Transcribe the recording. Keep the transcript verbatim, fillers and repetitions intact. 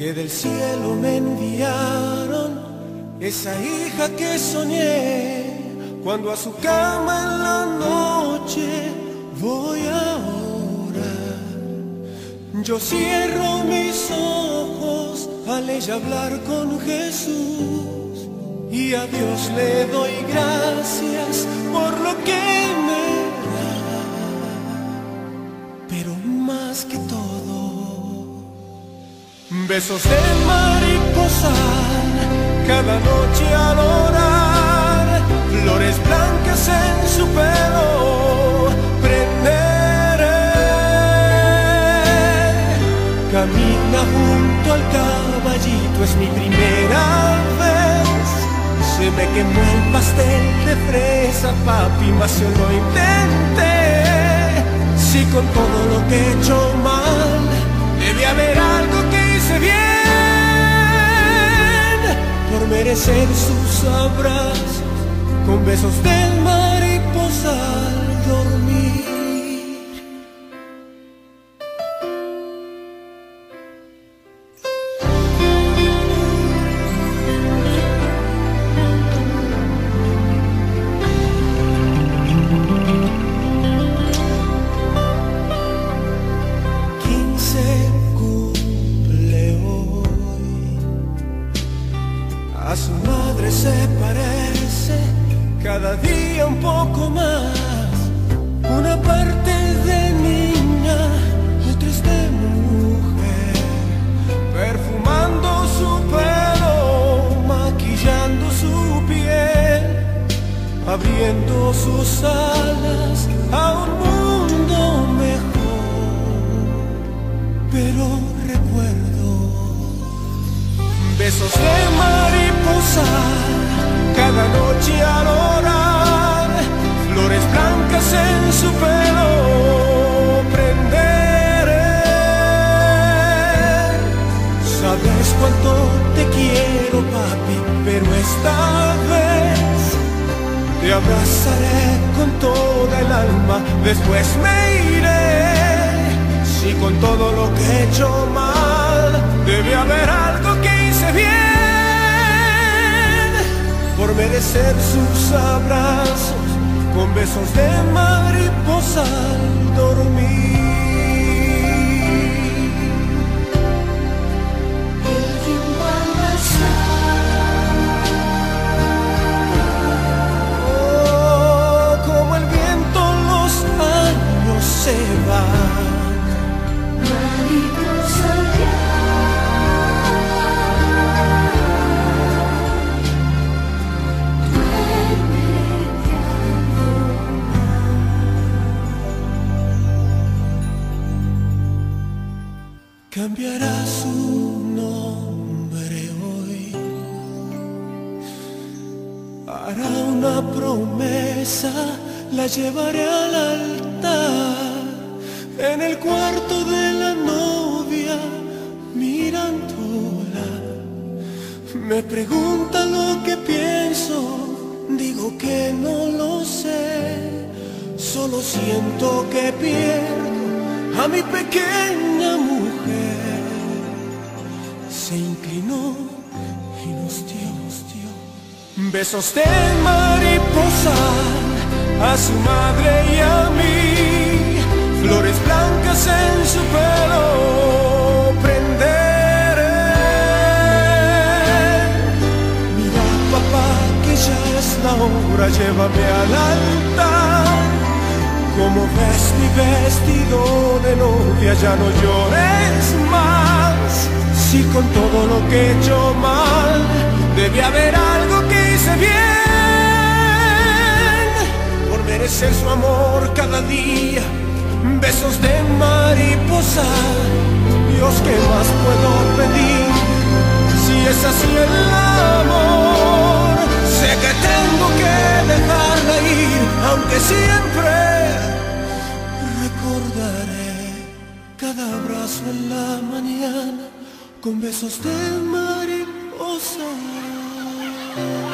que del cielo me enviaron, esa hija que soñé, cuando a su cama en la noche voy a orar. Yo cierro mis ojos al ella hablar con Jesús, y a Dios le doy gracias por lo que me da. Pero más que todo, besos de mariposa cada noche al orar, flores blancas en su pelo prenderé. Camina junto al caballito, es mi primera vez. Se me quemó el pastel de fresa, papi, mas yo lo intenté. Si con todo lo que he hecho mal, debe haber algo que hice bien, por merecer sus abrazos, con besos de mariposa al dormir. A su madre se parece cada día un poco más, una parte de niña, otra es de mujer, perfumando su pelo, maquillando su piel, abriendo sus alas a un mundo mejor. Pero recuerdo besos de mariposa cada noche al orar, flores blancas en su pelo prenderé. Sabes cuánto te quiero, papi, pero esta vez te abrazaré con toda el alma, después me iré. Si con todo lo que he hecho mal, debe haber algo que hice bien, por merecer sus abrazos, con besos de mariposa al dormir. El tiempo al pasar, Oh, como el viento los años se van, mariposa ya. cambiará su nombre hoy, hará una promesa, la llevaré al altar, en el cuarto de la novia, mirándola. Me pregunta lo que pienso, digo que no lo sé, solo siento que pierdo a mi pequeña mujer. Se inclinó y nos dio, nos dio besos de mariposa a su madre y a mí, flores blancas en su pelo prenderé. Mira, papá, que ya es la hora, llévame al altar. Como ves mi vestido de novia, ya no llores más. Si con todo lo que he hecho mal, debe haber algo que hice bien, por merecer su amor cada día, besos de mariposa. Dios, ¿qué más puedo pedir? Si es así el amor, sé que tengo que dejarla ir, aunque siempre recordaré cada abrazo en la mañana con besos de mariposa.